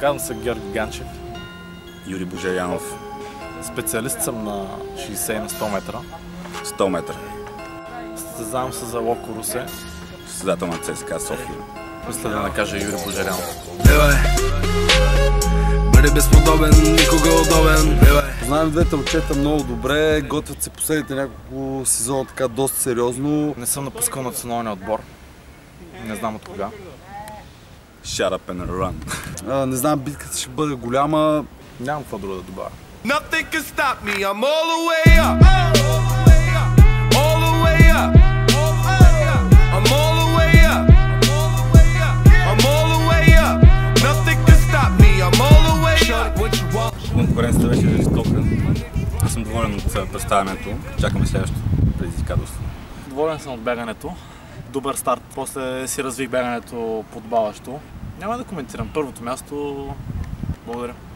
Казвам се Георги Ганчев. Юрий Божарянов. Специалист съм на 60 и на 100 метра. 100 метра. Състезавам се за Локо Русе. Създател на ЦСКА София. Мисля да накажа Юрий Божарянов. Бъде безподобен, никога удобен. Знаем двете момчета много добре, готвят се последните няколко сезона така доста сериозно. Не съм напускал националния отбор. Не знам от кога. Shut up and run. Не знам, битката ще бъде голяма. Нямам какво друго да добавя. Nothing can stop me, I'm all the way up. All the way up. I'm all the way up. I'm all the way up. Nothing can stop me, I'm all the way up. What you want? Конкуренцията беше жестока. Аз съм доволен от представянето. Чакаме следващото предизвикателство. Доволен съм от бягането. Добър старт. После си развих бягането подбаващо. Няма да коментирам. Първото място. Благодаря.